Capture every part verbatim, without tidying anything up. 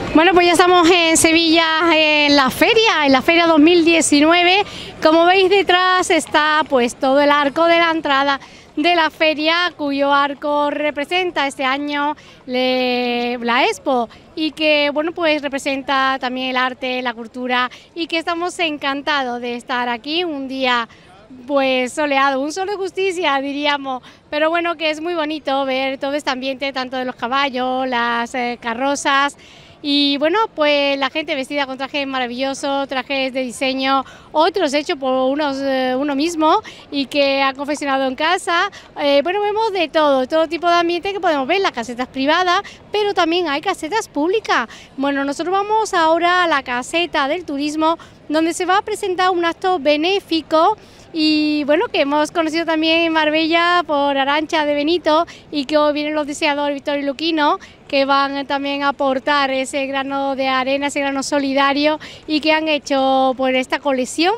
Bueno, pues ya estamos en Sevilla en la feria, en la feria dos mil diecinueve. Como veis detrás está pues todo el arco de la entrada de la feria, cuyo arco representa este año le, la Expo y que bueno pues representa también el arte, la cultura y que estamos encantados de estar aquí un día pues soleado, un sol de justicia diríamos, pero bueno que es muy bonito ver todo este ambiente tanto de los caballos, las eh, carrozas. Y bueno, pues la gente vestida con trajes maravillosos, trajes de diseño, otros hechos por unos, eh, uno mismo y que han confeccionado en casa. Eh, bueno, vemos de todo, todo tipo de ambiente que podemos ver, las casetas privadas, pero también hay casetas públicas. Bueno, nosotros vamos ahora a la caseta del turismo, donde se va a presentar un acto benéfico y bueno, que hemos conocido también en Marbella por Arantxa de Benito y que hoy vienen los diseñadores Vittorio y Luchino, que van también a aportar ese grano de arena, ese grano solidario y que han hecho por esta colección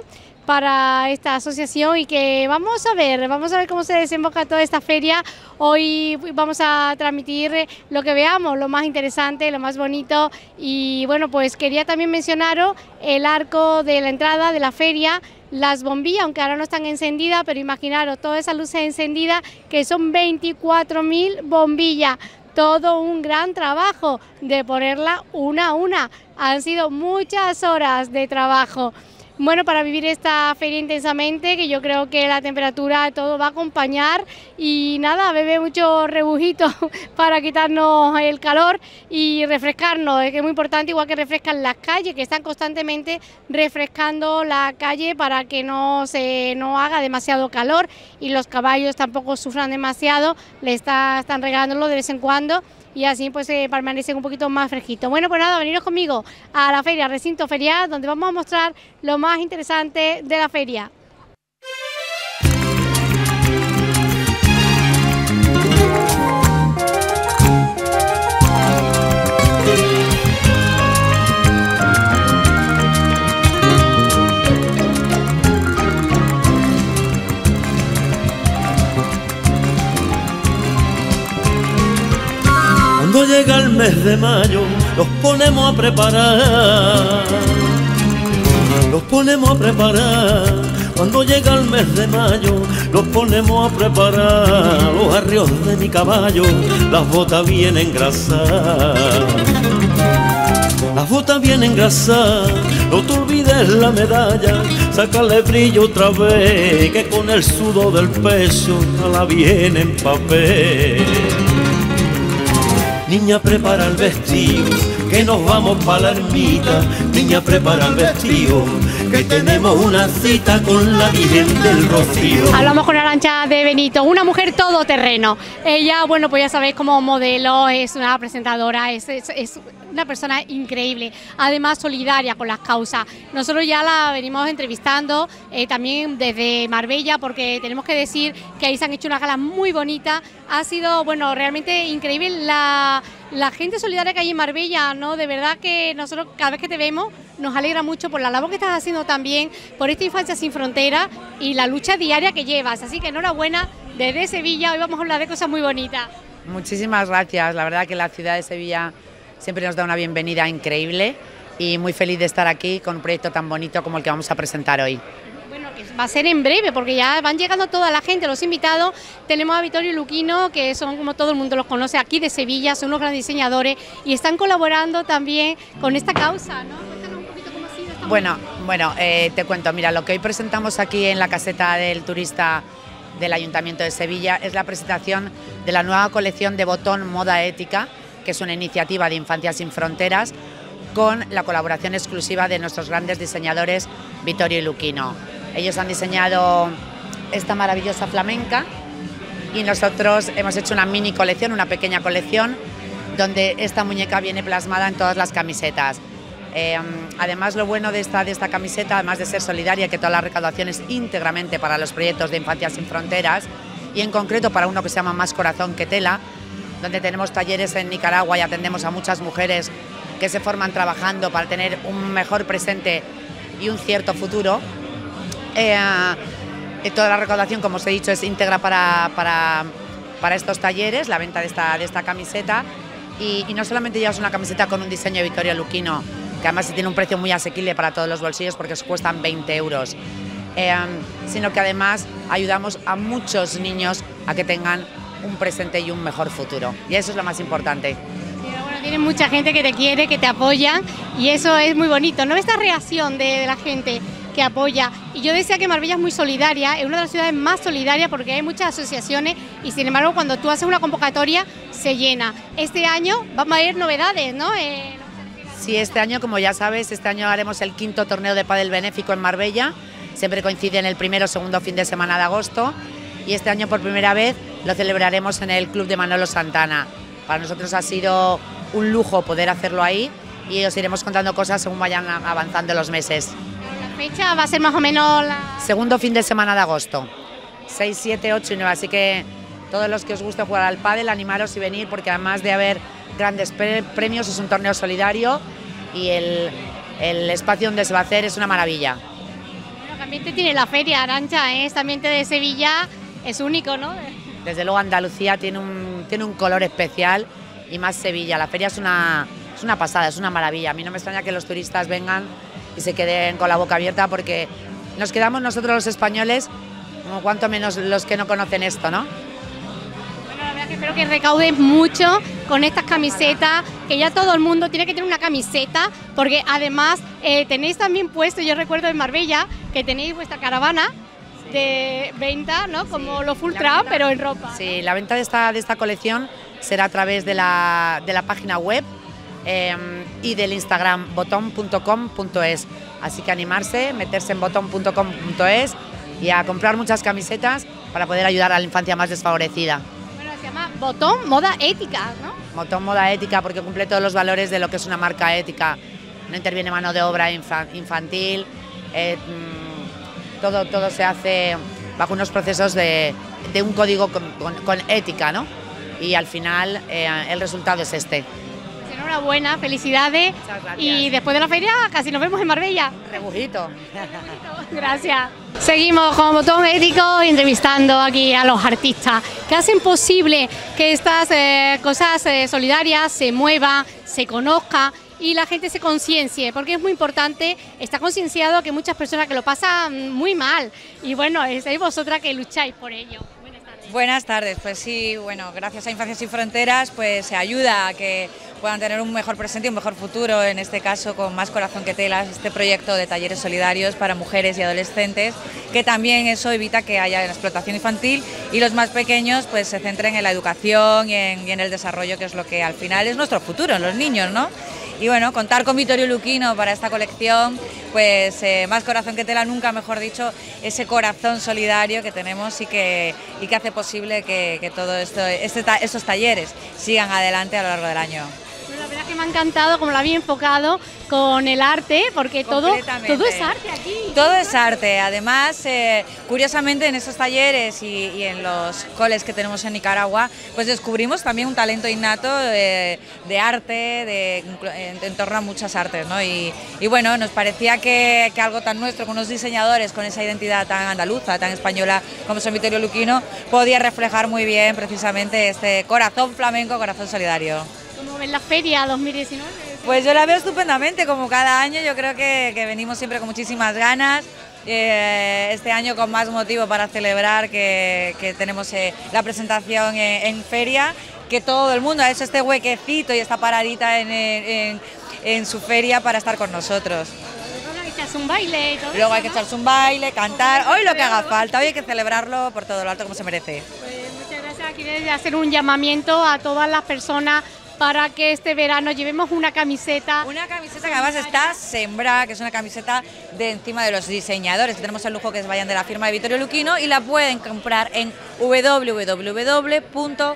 para esta asociación y que vamos a ver, vamos a ver cómo se desemboca toda esta feria. Hoy vamos a transmitir lo que veamos, lo más interesante, lo más bonito y bueno, pues quería también mencionaros el arco de la entrada de la feria, las bombillas, aunque ahora no están encendidas, pero imaginaros todas esas luces encendidas que son veinticuatro mil bombillas. Todo un gran trabajo de ponerla una a una. Han sido muchas horas de trabajo. Bueno, para vivir esta feria intensamente, que yo creo que la temperatura todo va a acompañar y nada, bebe mucho rebujito para quitarnos el calor y refrescarnos, es que es muy importante, igual que refrescan las calles, que están constantemente refrescando la calle para que no se no haga demasiado calor y los caballos tampoco sufran demasiado, le está, están regalándolo de vez en cuando y así pues eh, permanecen un poquito más fresquitos. Bueno, pues nada, veniros conmigo a la feria, recinto ferial, donde vamos a mostrar lo más interesante de la feria. Cuando llega el mes de mayo, los ponemos a preparar, los ponemos a preparar. Cuando llega el mes de mayo, los ponemos a preparar. Los arreos de mi caballo, las botas bien engrasadas, las botas bien engrasadas. No te olvides la medalla, sácale brillo otra vez, que con el sudor del pecho la viene en papel. Niña, prepara el vestido, que nos vamos pa' la ermita. Niña, prepara el vestido, que tenemos una cita con la Virgen del Rocío. Hablamos con Arantxa de Benito, una mujer todoterreno. Ella, bueno, pues ya sabéis, como modelo, es una presentadora, es, es, es una persona increíble, además solidaria con las causas. Nosotros ya la venimos entrevistando eh, también desde Marbella, porque tenemos que decir que ahí se han hecho unas galas muy bonitas. Ha sido, bueno, realmente increíble la, la gente solidaria que hay en Marbella, ¿no? De verdad que nosotros cada vez que te vemos nos alegra mucho por la labor que estás haciendo también, por esta Infancia Sin Fronteras y la lucha diaria que llevas. Así que enhorabuena desde Sevilla, hoy vamos a hablar de cosas muy bonitas. Muchísimas gracias, la verdad que la ciudad de Sevilla siempre nos da una bienvenida increíble y muy feliz de estar aquí con un proyecto tan bonito como el que vamos a presentar hoy. Bueno, que va a ser en breve porque ya van llegando toda la gente, los invitados. Tenemos a Vittorio y Luchino, que son, como todo el mundo los conoce, aquí de Sevilla, son unos grandes diseñadores y están colaborando también con esta causa, ¿no? Cuéntanos un poquito cómo ha sido esta Bueno, bueno eh, te cuento, mira, lo que hoy presentamos aquí en la caseta del turista del Ayuntamiento de Sevilla es la presentación de la nueva colección de Botón Moda Ética, que es una iniciativa de Infancia Sin Fronteras, con la colaboración exclusiva de nuestros grandes diseñadores Vittorio y Luchino. Ellos han diseñado esta maravillosa flamenca y nosotros hemos hecho una mini colección, una pequeña colección, donde esta muñeca viene plasmada en todas las camisetas. Eh, además, lo bueno de esta, de esta camiseta, además de ser solidaria, que toda la recaudación es íntegramente para los proyectos de Infancia Sin Fronteras y en concreto para uno que se llama Más Corazón que Tela, donde tenemos talleres en Nicaragua y atendemos a muchas mujeres que se forman trabajando para tener un mejor presente y un cierto futuro. Eh, eh, toda la recaudación, como os he dicho, es íntegra para, para, para estos talleres, la venta de esta, de esta camiseta. y, y no solamente llevas una camiseta con un diseño de Vittorio Luchino, que además tiene un precio muy asequible para todos los bolsillos porque cuestan veinte euros, eh, sino que además ayudamos a muchos niños a que tengan un presente y un mejor futuro, y eso es lo más importante. Tienes mucha gente que te quiere, que te apoya, y eso es muy bonito, ¿no? Esta reacción de, de la gente que apoya. Y yo decía que Marbella es muy solidaria, es una de las ciudades más solidarias porque hay muchas asociaciones y sin embargo cuando tú haces una convocatoria se llena. Este año vamos a haber novedades, ¿no? Eh... Sí, este año, como ya sabes, este año haremos el quinto torneo de pádel benéfico en Marbella, siempre coincide en el primero o segundo fin de semana de agosto, y este año por primera vez lo celebraremos en el club de Manolo Santana. Para nosotros ha sido un lujo poder hacerlo ahí y os iremos contando cosas según vayan avanzando los meses. ¿La fecha va a ser más o menos la...? Segundo fin de semana de agosto, seis, siete, ocho y nueve, así que todos los que os guste jugar al pádel, animaros y venir, porque además de haber grandes premios es un torneo solidario y el, el espacio donde se va a hacer es una maravilla. Bueno, ¿qué ambiente tiene la feria, Arantxa? ¿eh? Este ambiente de Sevilla es único, ¿no? Desde luego Andalucía tiene un, tiene un color especial, y más Sevilla. La feria es una, es una pasada, es una maravilla. A mí no me extraña que los turistas vengan y se queden con la boca abierta, porque nos quedamos nosotros los españoles, como cuanto menos los que no conocen esto, ¿no? Bueno, la verdad que espero que recauden mucho con estas camisetas, que ya todo el mundo tiene que tener una camiseta, porque además eh, tenéis también puesto, yo recuerdo en Marbella, que tenéis vuestra caravana de venta, ¿no? Como sí, los full trap, pero en ropa. Sí, la venta de esta, de esta colección será a través de la, de la página web eh, y del Instagram botón punto com punto es. Así que animarse, meterse en botón punto com punto es y a comprar muchas camisetas para poder ayudar a la infancia más desfavorecida. Bueno, se llama Botón Moda Ética, ¿no? Botón Moda Ética porque cumple todos los valores de lo que es una marca ética. No interviene mano de obra infantil, eh, todo, todo se hace bajo unos procesos de, de un código con, con, con ética, ¿no? Y al final eh, el resultado es este. Enhorabuena, felicidades. Y después de la feria casi nos vemos en Marbella. Rebujito. Gracias. Seguimos con Botón Ético entrevistando aquí a los artistas que hacen posible que estas eh, cosas eh, solidarias se muevan, se conozcan y la gente se conciencie, porque es muy importante, está concienciado que muchas personas que lo pasan muy mal y bueno, es vosotras que lucháis por ello. Buenas tardes, pues sí, bueno, gracias a Infancia Sin Fronteras pues se ayuda a que puedan tener un mejor presente y un mejor futuro, en este caso con Más Corazón que Telas, este proyecto de talleres solidarios para mujeres y adolescentes, que también eso evita que haya explotación infantil y los más pequeños pues se centren en la educación y en, y en el desarrollo, que es lo que al final es nuestro futuro, los niños, ¿no? Y bueno, contar con Vittorio Luchino para esta colección, pues eh, Más Corazón que Tela, nunca mejor dicho, ese corazón solidario que tenemos y que, y que hace posible que, que todo esto, este, estos talleres sigan adelante a lo largo del año. La verdad que me ha encantado como lo había enfocado con el arte, porque todo, todo es arte aquí. Todo es arte, además, eh, curiosamente en estos talleres y, y en los coles que tenemos en Nicaragua, pues descubrimos también un talento innato de, de arte, de, en, en torno a muchas artes, ¿no? Y, y bueno, nos parecía que, que algo tan nuestro, con unos diseñadores con esa identidad tan andaluza, tan española como son Vittorio Luchino, podía reflejar muy bien precisamente este corazón flamenco, corazón solidario. ¿Cómo ven la feria dos mil diecinueve? Pues yo la veo estupendamente, como cada año. Yo creo que, que venimos siempre con muchísimas ganas, eh, este año con más motivo para celebrar que, que tenemos eh, la presentación en, en feria, que todo el mundo ha hecho este huequecito y esta paradita en, en, en su feria para estar con nosotros. Luego hay que echarse un baile y todo. Luego hay que echarse un baile, cantar, hoy lo que haga falta, hoy hay que celebrarlo por todo lo alto como se merece. Pues muchas gracias. Quiero hacer un llamamiento a todas las personas para que este verano llevemos una camiseta. Una camiseta que además está sembrada, que es una camiseta de encima de los diseñadores, que tenemos el lujo que vayan de la firma de Vittorio Luchino y la pueden comprar en w w w punto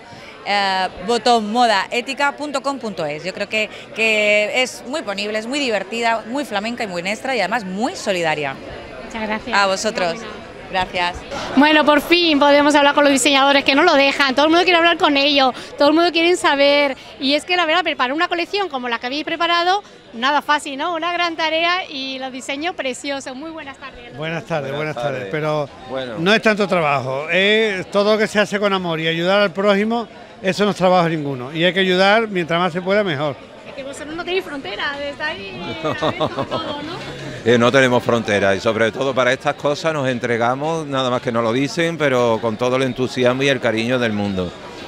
botón moda ética punto com punto es. Yo creo que, que es muy ponible, es muy divertida, muy flamenca y muy nuestra y además muy solidaria. Muchas gracias. A vosotros. Gracias. Bueno, por fin podemos hablar con los diseñadores que no lo dejan, todo el mundo quiere hablar con ellos, todo el mundo quiere saber, y es que la verdad, preparar una colección como la que habéis preparado, nada fácil, ¿no? Una gran tarea y los diseños preciosos. Muy buenas tardes. Buenas tardes, buenas, buenas tardes, tardes. Pero bueno. No es tanto trabajo, es todo lo que se hace con amor y ayudar al prójimo, eso no es trabajo ninguno. Y hay que ayudar, mientras más se pueda, mejor. Es que vosotros no tenéis fronteras, estáis abiertos todo, ¿no? Eh, no tenemos fronteras y sobre todo para estas cosas nos entregamos, nada más que nos lo dicen, pero con todo el entusiasmo y el cariño del mundo.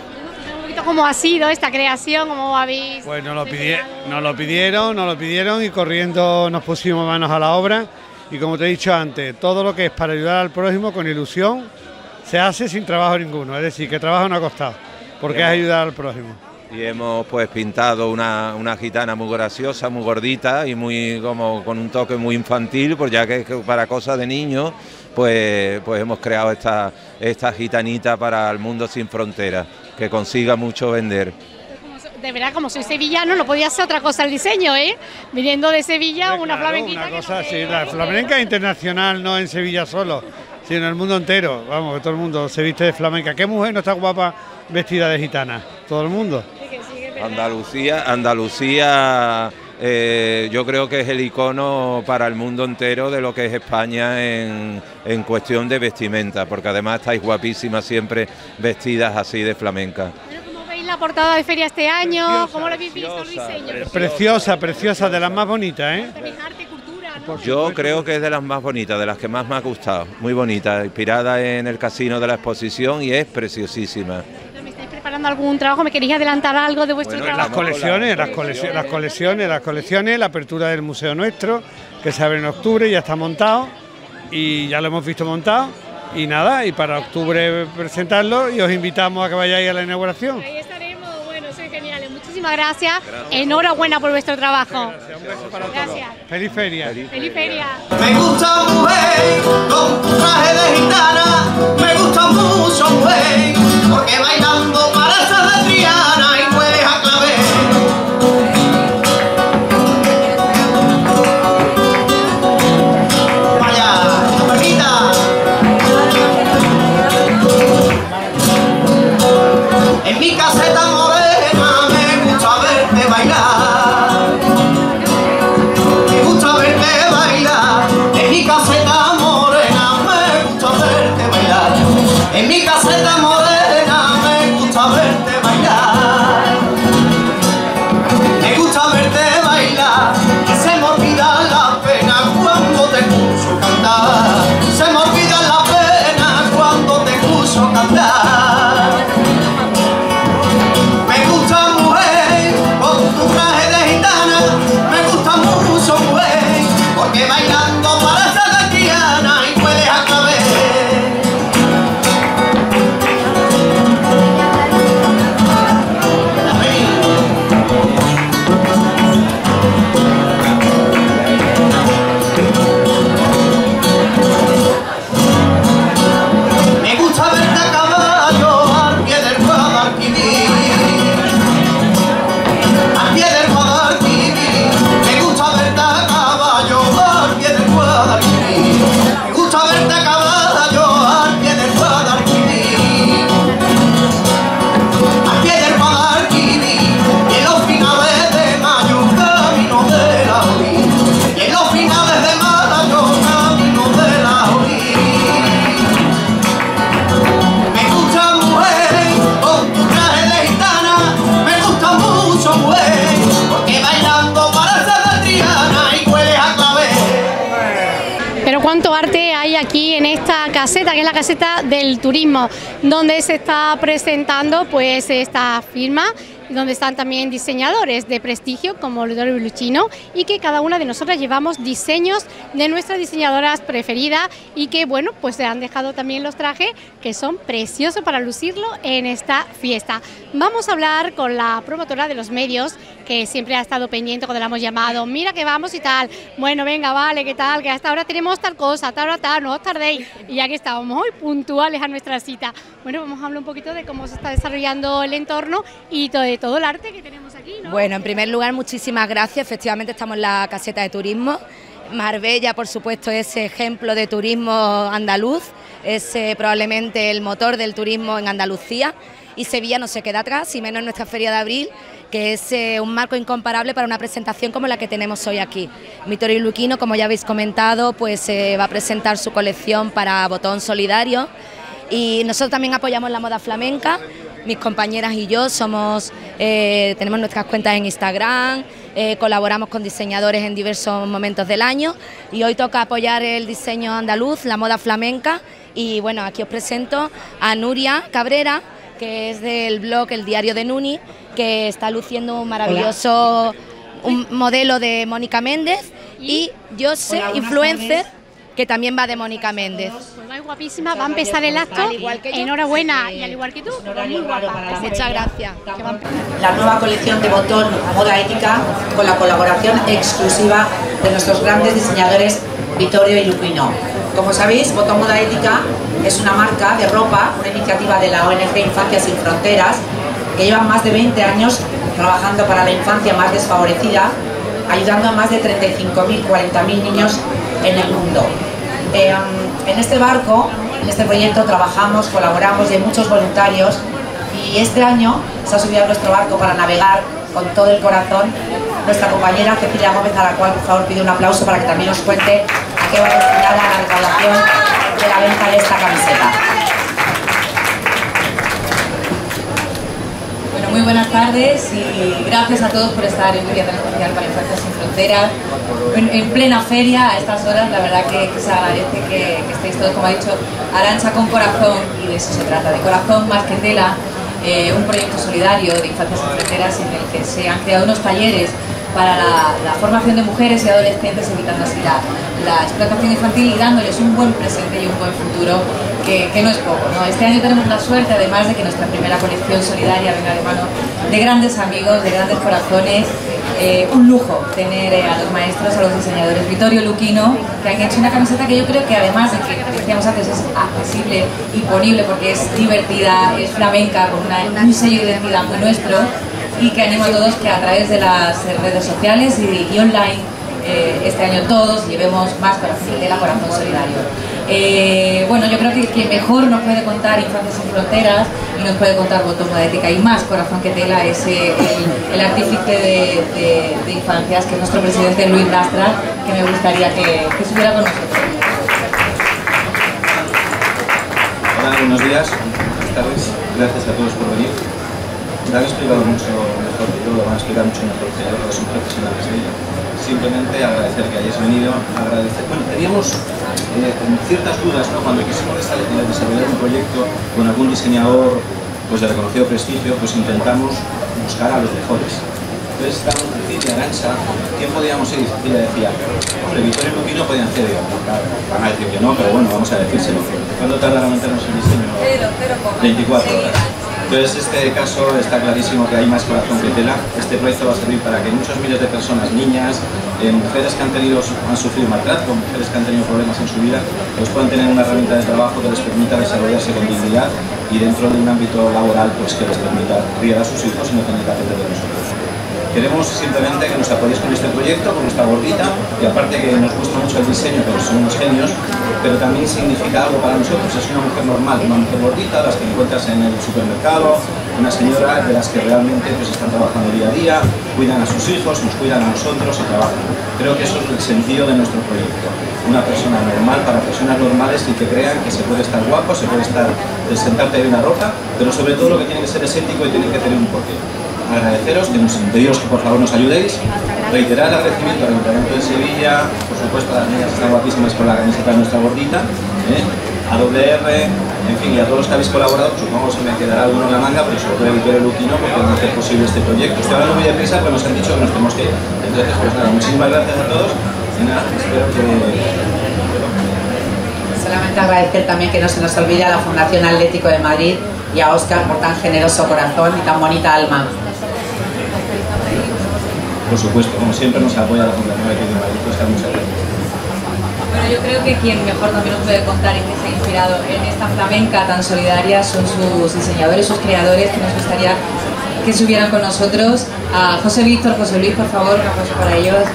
Un poquito cómo ha sido esta creación, cómo habéis... Pues nos lo, pidi nos lo pidieron, nos lo pidieron y corriendo nos pusimos manos a la obra. Y como te he dicho antes, todo lo que es para ayudar al prójimo con ilusión se hace sin trabajo ninguno, es decir, que trabajo no ha costado, porque es ayudar al prójimo. Y hemos pues pintado una, una gitana muy graciosa, muy gordita y muy como con un toque muy infantil, pues ya que para cosas de niños, pues, pues hemos creado esta, esta gitanita para el mundo sin fronteras, que consiga mucho vender. De verdad, como soy sevillano, no podía ser otra cosa el diseño, ¿eh? Viniendo de Sevilla, Claro, una flamenquita. Una cosa, que no sí, te... la flamenca internacional, no en Sevilla solo, sino en el mundo entero. Vamos, que todo el mundo se viste de flamenca. ¿Qué mujer no está guapa vestida de gitana? Todo el mundo. Andalucía, Andalucía eh, yo creo que es el icono para el mundo entero de lo que es España en, en cuestión de vestimenta, porque además estáis guapísimas siempre vestidas así de flamenca. ¿Cómo veis la portada de feria este año? Preciosa, ¿Cómo lo habéis visto el diseño? Preciosa, preciosa, preciosa, de las más bonitas, ¿eh? También arte, cultura, ¿no? Yo creo que es de las más bonitas, de las que más me ha gustado, muy bonita, inspirada en el casino de la exposición y es preciosísima. ¿Me estáis preparando algún trabajo? ¿Me queréis adelantar algo de vuestro Bueno, trabajo? Las colecciones, las colecciones, las colecciones, las colecciones, la apertura del museo nuestro, que se abre en octubre, ya está montado y ya lo hemos visto montado. Y nada, y para octubre presentarlo y os invitamos a que vayáis a la inauguración. Ahí estaremos, bueno, sois geniales. Muchísimas gracias. Enhorabuena por vuestro trabajo. Gracias, un beso para Gracias. todos. Feliz feria. Feliz feria. Me gusta mujer con tu traje de gitana, me gusta mucho mujer, porque bailando parece de Triana y hueles a clavel. Vaya, bonita. En mi caseta morena me gusta verte bailar. Me gusta verte bailar, en mi caseta morena me gusta verte bailar. En mi caseta morena me gusta verte bailar. Me gusta verte bailar, que se me olvida la pena cuando te escucho cantar. Se me olvida la pena cuando te escucho cantar. Me gusta mujer con tu traje de gitana, me gusta mucho mujer, porque bailando parece de Triana y hueles a clavel. Me gusta verte a caballo al pie del Guadalquivir. Al pie del Guadalquivir, me gusta verte a caballo al pie del Guadalquivir. Me gusta verte a caballo al pie del Guadalquivir. Al pie del Guadalquivir, y en los finales de mayo camino de la orilla. Y en los finales de mayo camino de la orilla. Me gusta mujer con tu traje de gitana, me gusta mucho mujer, porque bailando parece de Triana y hueles a clavel. Pero cuánto arte hay aquí en esta caseta, que es la caseta del turismo, donde se está presentando pues esta firma, donde están también diseñadores de prestigio como Ludovico Lucchino y que cada una de nosotras llevamos diseños de nuestras diseñadoras preferidas y que bueno, pues se han dejado también los trajes que son preciosos para lucirlo en esta fiesta. Vamos a hablar con la promotora de los medios, que siempre ha estado pendiente cuando la hemos llamado, mira que vamos y tal, bueno venga vale, qué tal, que hasta ahora tenemos tal cosa, hasta ahora tal, no os tardéis, y ya que estábamos hoy puntuales a nuestra cita. Bueno, vamos a hablar un poquito de cómo se está desarrollando el entorno y todo, de todo el arte que tenemos aquí, ¿no? Bueno, en primer lugar, muchísimas gracias. Efectivamente, estamos en la caseta de turismo. Marbella, por supuesto, es ejemplo de turismo andaluz, es eh, probablemente el motor del turismo en Andalucía, y Sevilla no se queda atrás, y menos en nuestra Feria de Abril, que es eh, un marco incomparable para una presentación como la que tenemos hoy aquí. Ludovico Lucchino, como ya habéis comentado, pues eh, va a presentar su colección para Botón Solidario, y nosotros también apoyamos la moda flamenca, mis compañeras y yo somos, eh, tenemos nuestras cuentas en Instagram, eh, colaboramos con diseñadores en diversos momentos del año y hoy toca apoyar el diseño andaluz, la moda flamenca. Y bueno, aquí os presento a Nuria Cabrera, que es del blog El Diario de Nuni, que está luciendo un maravilloso un modelo de Mónica Méndez, y yo sé, influencer, que también va de Mónica Méndez. Pues va guapísima, va a empezar el acto. Al igual que yo. Enhorabuena, y al igual que tú, muy guapa. Muchas gracias. La nueva colección de Botón Moda Ética, con la colaboración exclusiva de nuestros grandes diseñadores Vittorio y Luquino. Como sabéis, Botón Moda Ética es una marca de ropa, una iniciativa de la O N G Infancia Sin Fronteras, que lleva más de veinte años trabajando para la infancia más desfavorecida, ayudando a más de treinta y cinco mil, cuarenta mil niños en el mundo. Eh, en este barco, en este proyecto trabajamos, colaboramos y hay muchos voluntarios, y este año se ha subido a nuestro barco para navegar con todo el corazón nuestra compañera Cecilia Gómez, a la cual por favor pido un aplauso para que también nos cuente a qué va destinada la recaudación de la venta de esta camiseta. Bueno, muy buenas tardes y gracias a todos por estar en un día tan especial para Infancia Sin Fronteras. En, en plena feria, a estas horas, la verdad que, que se agradece que, que estéis todos, como ha dicho Arantxa, con corazón, y de eso se trata, de corazón más que tela. Eh, un proyecto solidario de Infancia Sin Fronteras en el que se han creado unos talleres para la, la formación de mujeres y adolescentes, evitando así la, la explotación infantil y dándoles un buen presente y un buen futuro, que, que no es poco, ¿no? Este año tenemos la suerte, además, de que nuestra primera colección solidaria venga de mano de grandes amigos, de grandes corazones. Eh, un lujo tener eh, a los maestros, a los diseñadores Vittorio y Luquino, que han hecho una camiseta que yo creo que, además de que decíamos antes, es accesible y ponible porque es divertida, es flamenca, con una, un sello de identidad muy nuestro, y que animo a todos que a través de las redes sociales y, y online eh, este año todos llevemos más corazón de tela, corazón solidario. Eh, bueno, yo creo que quien mejor nos puede contar Infancia Sin Fronteras y nos puede contar Botón Moda Ética y más corazón que tela es eh, el, el artífice de, de, de infancias, que es nuestro presidente Luis Lastra, que me gustaría que, que estuviera con nosotros. Hola, buenos días, buenas tardes, gracias a todos por venir. Lo han explicado mucho mejor que yo, lo van a explicar mucho mejor que yo, porque son profesionales de ello. Simplemente agradecer que hayáis venido, agradecer. Bueno, teníamos eh, ciertas dudas, ¿no? Cuando quisimos desarrollar un proyecto con algún diseñador pues, de reconocido prestigio, pues intentamos buscar a los mejores. Entonces estábamos Cecilia, Arantxa, ¿quién podíamos ir? Cecilia decía, hombre, Vittorio y Luquino podían hacer, digamos, claro, van a decir que no, pero bueno, vamos a decírselo. ¿Cuándo tardaron en meternos el diseño? veinticuatro horas. Entonces, este caso está clarísimo que hay más corazón que tela. Este proyecto va a servir para que muchos miles de personas, niñas, eh, mujeres que han, tenido, han sufrido maltrato, mujeres que han tenido problemas en su vida, pues puedan tener una herramienta de trabajo que les permita desarrollarse con dignidad y dentro de un ámbito laboral pues que les permita criar a sus hijos y no tener que depender de nosotros. Queremos simplemente que nos apoyéis con este proyecto, con nuestra gordita, y aparte que nos gusta mucho el diseño, porque somos unos genios, pero también significa algo para nosotros. Es una mujer normal, una mujer gordita, las que encuentras en el supermercado, una señora de las que realmente pues, están trabajando día a día, cuidan a sus hijos, nos cuidan a nosotros y trabajan. Creo que eso es el sentido de nuestro proyecto. Una persona normal para personas normales y que crean que se puede estar guapo, se puede estar sentarte en una ropa, pero sobre todo lo que tiene que ser es ético y tiene que tener un porqué. Agradeceros, que nos pediros que por favor nos ayudéis, reiterar el agradecimiento al Ayuntamiento de Sevilla, por supuesto a las niñas que están guapísimas con la camiseta de nuestra gordita, ¿eh? A W R, en fin, y a todos los que habéis colaborado. Supongo que se me quedará alguno en la manga, pero sobre todo a Vittorio y Luquino, porque van a hacer posible este proyecto. Estoy hablando muy deprisa, pero nos han dicho que nos tenemos que ir. Entonces, pues nada, muchísimas gracias a todos y nada, espero que... Solamente agradecer también que no se nos olvide a la Fundación Atlético de Madrid y a Óscar por tan generoso corazón y tan bonita alma. Por supuesto, como siempre nos apoya la Fundación Atlético de Madrid, pues muchas gracias. Bueno, yo creo que quien mejor también nos puede contar y que se ha inspirado en esta flamenca tan solidaria son sus diseñadores, sus creadores, que nos gustaría que estuvieran con nosotros. A José Víctor, José Luis, por favor, un aplauso para ellos.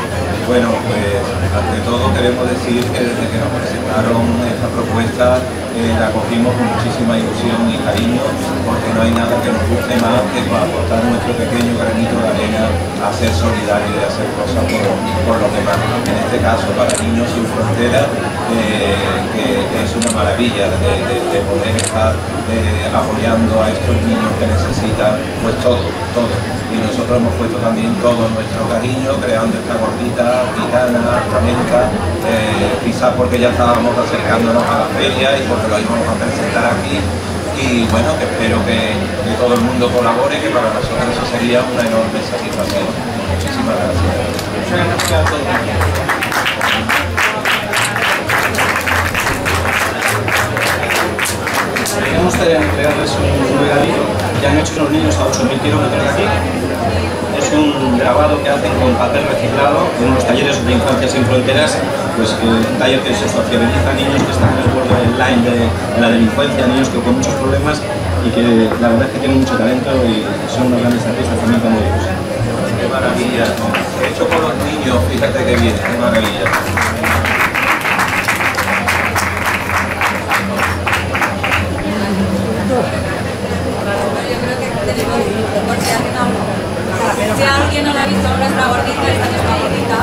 Bueno, pues ante todo queremos decir que desde que nos presentaron esta propuesta eh, la acogimos con muchísima ilusión y cariño, porque no hay nada que nos guste más que aportar nuestro pequeño granito de arena a ser solidario y a hacer cosas por, por los demás. En este caso para Niños Sin Fronteras, eh, que es una maravilla de, de, de poder estar eh, apoyando a estos niños que necesitan pues todo, todo. Y nosotros hemos puesto también todo nuestro cariño creando esta gordita gitana, flamenca, eh, quizás porque ya estábamos acercándonos a la feria y porque lo íbamos a presentar aquí. Y bueno, que espero que, que todo el mundo colabore, que para nosotros eso sería una enorme satisfacción. Muchísimas gracias. Muchas gracias a todos. Queremos entregarles un regalito que han hecho los niños a ocho mil kilómetros de aquí. Es un grabado que hacen con papel reciclado en unos talleres de Infancia Sin Fronteras, pues que un taller que se sociabiliza a niños que están en el borde del line de, de la delincuencia, niños que con muchos problemas y que la verdad es que tienen mucho talento y son unos grandes artistas también como ellos. Qué maravilla, hecho con los niños, fíjate que bien, qué maravilla. Si alguien no la ha visto, ahora es la gordita, esta es la gordita.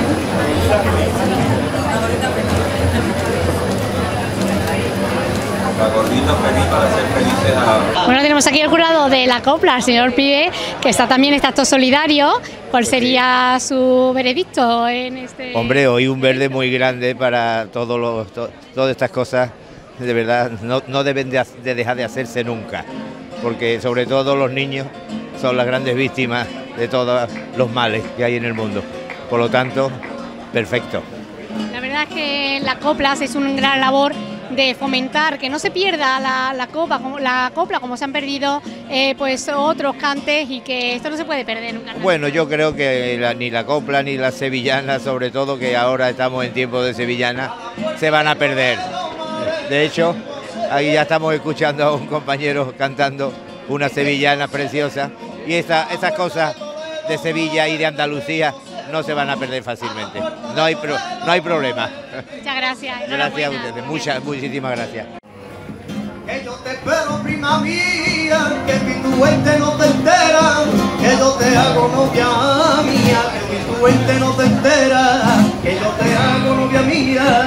La gordita feliz para ser felices a... Bueno, tenemos aquí el jurado de la copla, el señor Pibe, que está también está acto solidario. ¿Cuál sería su veredicto en este...? Hombre, hoy un verde muy grande para todos los, to, todas estas cosas, de verdad, no, no deben de, de dejar de hacerse nunca, porque sobre todo los niños son las grandes víctimas de todos los males que hay en el mundo. Por lo tanto, perfecto. La verdad es que la copla es una gran labor de fomentar que no se pierda la, la, copa, como, la copla como se han perdido eh, pues otros cantes, y que esto no se puede perder nunca. Bueno, yo creo que la, ni la copla ni la sevillana, sobre todo que ahora estamos en tiempo de sevillana, se van a perder. De hecho, ahí ya estamos escuchando a un compañero cantando una sevillana preciosa, y esa, esas cosas de Sevilla y de Andalucía no se van a perder fácilmente. No hay, pro, no hay problema. Muchas gracias. Gracias a ustedes, muchas, muchísimas gracias. Que yo te espero, prima mía, que mi tuente no te entera, que yo te hago novia mía, que mi tuente no te entera, que yo te hago novia mía.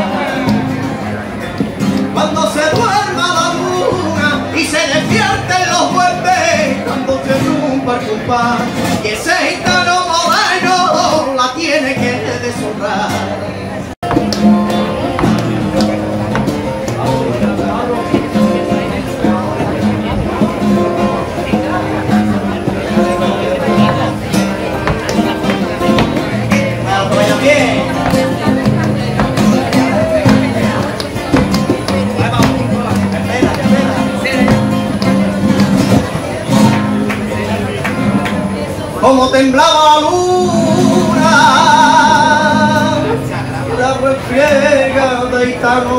Cuando se duerma la luna y se despierten los huertes, cuando se rumba el compás, y ese gitano moreno la tiene que deshonrar. Como temblaba la luna, la refriega de gitano,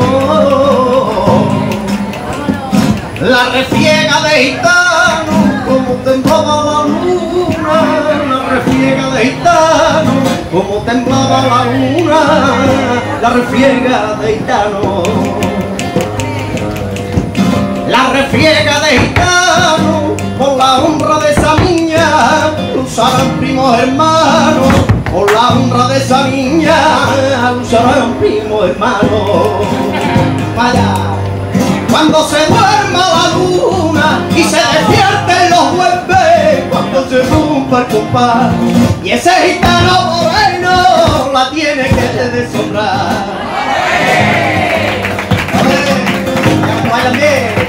la refriega de gitano, como temblaba la luna, la refriega de gitano, como temblaba la luna, la refriega de gitano, la refriega de gitano, por la honra de esa niña, usarán primos hermanos, por la honra de esa niña, usarán primos hermanos. Vaya, cuando se duerma la luna y se despierten los huerpes, cuando se rompa el compás, y ese gitano moreno la tiene que deshonrar. Vayan bien.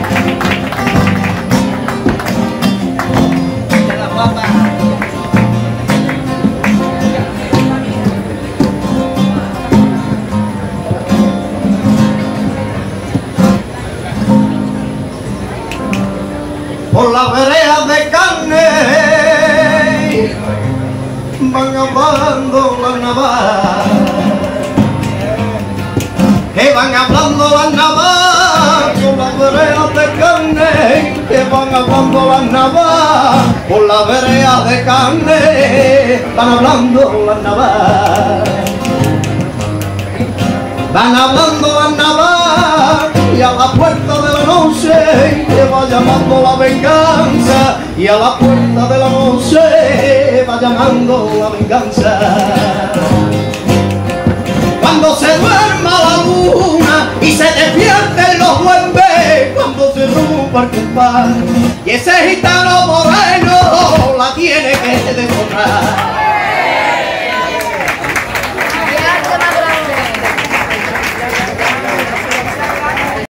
Por las veredas de carne van hablando las navajas, que van hablando las navajas, por las veredas de carne, que van hablando las navajas, por las veredas de carne, van hablando las navajas, van hablando las navajas, y a la la puerta de la noche te va llamando la venganza, y a la puerta de la noche va llamando la venganza. Cuando se duerma la luna y se despierten los duendes, cuando se rompa el compás y ese gitano moreno la tiene que devolver.